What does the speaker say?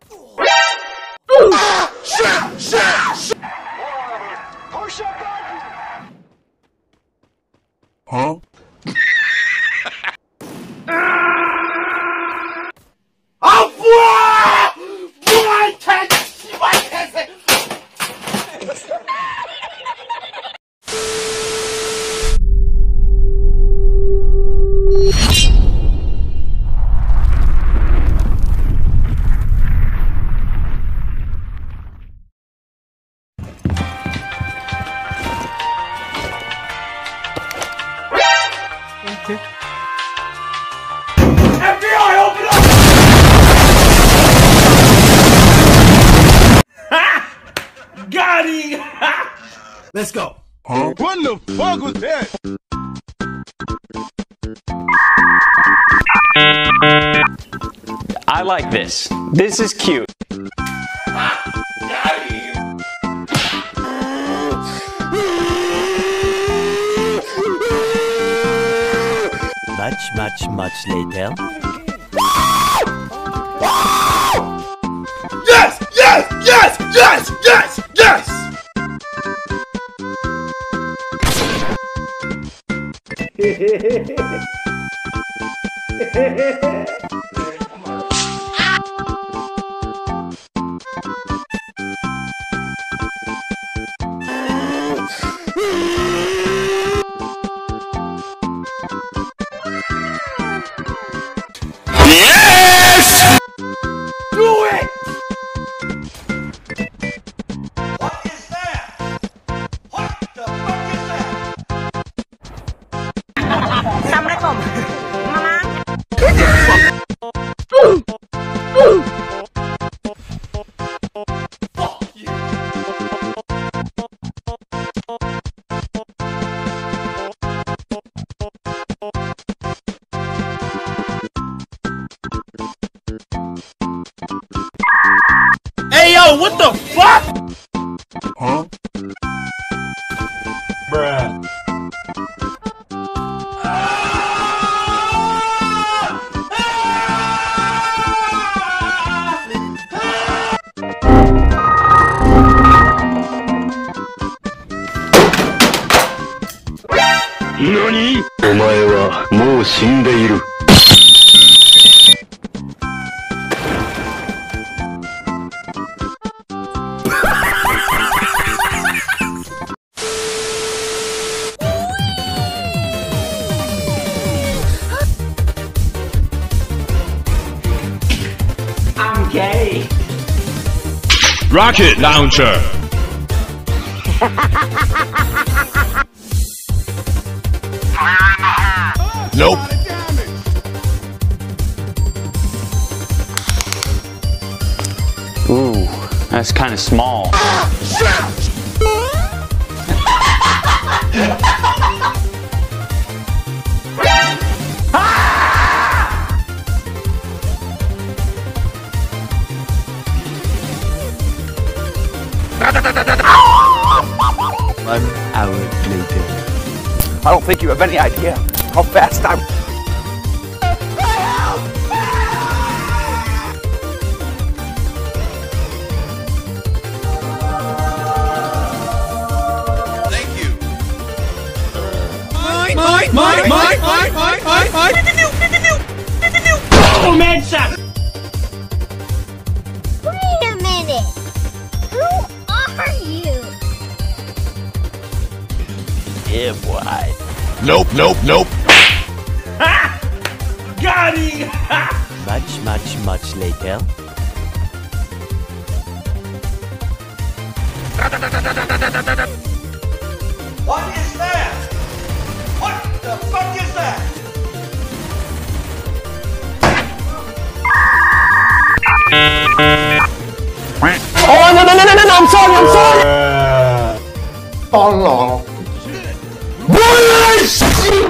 Huh? 아 뭐야! 뭐야 이 씨발 개새! FBI, open up! Got him! Let's go. Huh? What the fuck was that? I like this. This is cute. Got him! Much later. Yes! Yes! Yes! Yes! Yes! Yes! Yes! Do it! What is that? What the fuck is that? Assalamualaikum. Mama. Fuck you. Hey yo, what the fuck? Huh? Bruh. NANI?お前はもう死んでいる。 I'm gay. Rocket launcher. Nope. Ooh, that's kind of small. One hour later. I don't think you have any idea how fast I'm... Thank you. Oh, man shot. Wait a minute. Who are you? Yeah, boy. Nope, nope, nope. Ha! Got him! Much later. What is that? What the fuck is that? Oh, no, I'm sorry! Tolong. Bullshit!